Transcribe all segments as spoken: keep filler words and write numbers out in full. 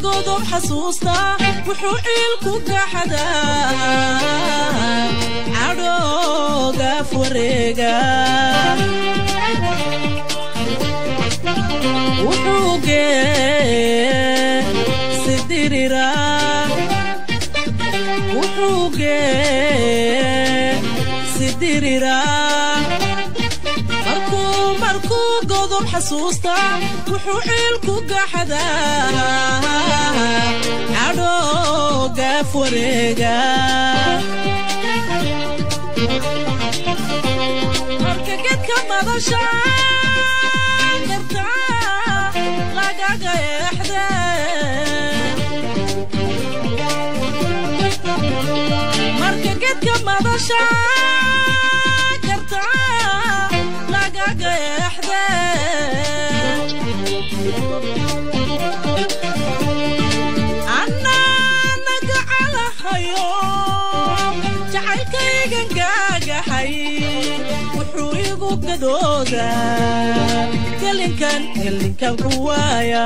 قدم حسوستا وحوعيل كوكا حدا عروقا فوريقا وحوقي سديريرا وحوقي سديريرا مركو مركو قدم حسوستا وحوعيل كوكا حدا عروقا فوريقا مركا قد كما دشان قرطعا لقاقا يحدا مركا قد كما دشان قرطعا لقاقا يحدا عنا نقع اليوم جعلكي قنقاقا حي وحويقو قدودا قلن كان قلن كان قوايا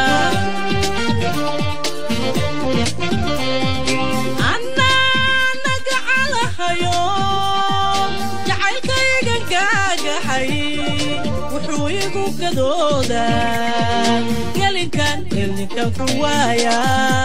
عنا نقع اليوم جعلكي قنقاقا حي وحويقو قدودا قلن كان قلن كان قوايا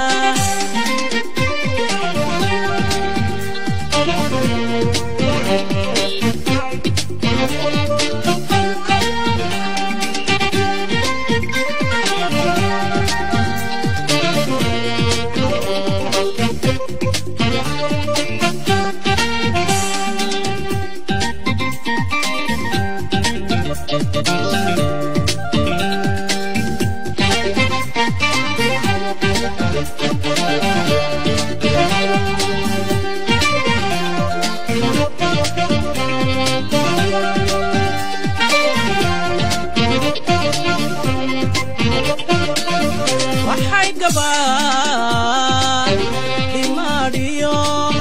waxay gabaan dimariyo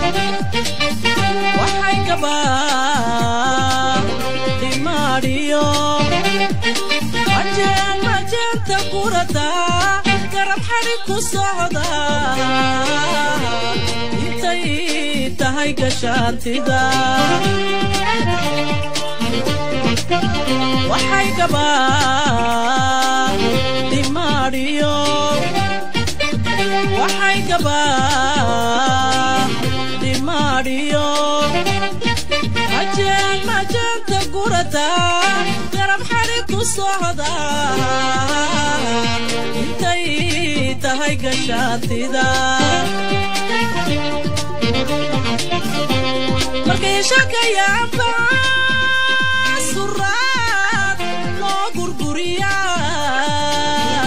waxay gabaan dimariyo ajaan majanta qurata garab xari ku socda intay tahay gashaantida waxay gabaan dimariyo waxay gabaan dimariyo ajaan majanta qurata garab xari ku socda intay tahay gashaantida markay shaqayaanba suraad loo gurguriyaa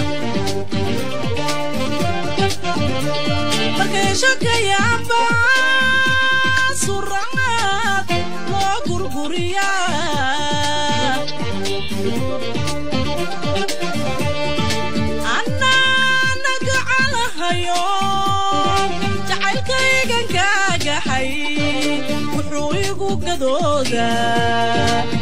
markay shaqayaanba suraad loo gurguriyaa annaa nagaca lahayo jacaylkaygan kaagaxay wuxuu igu gadoodaa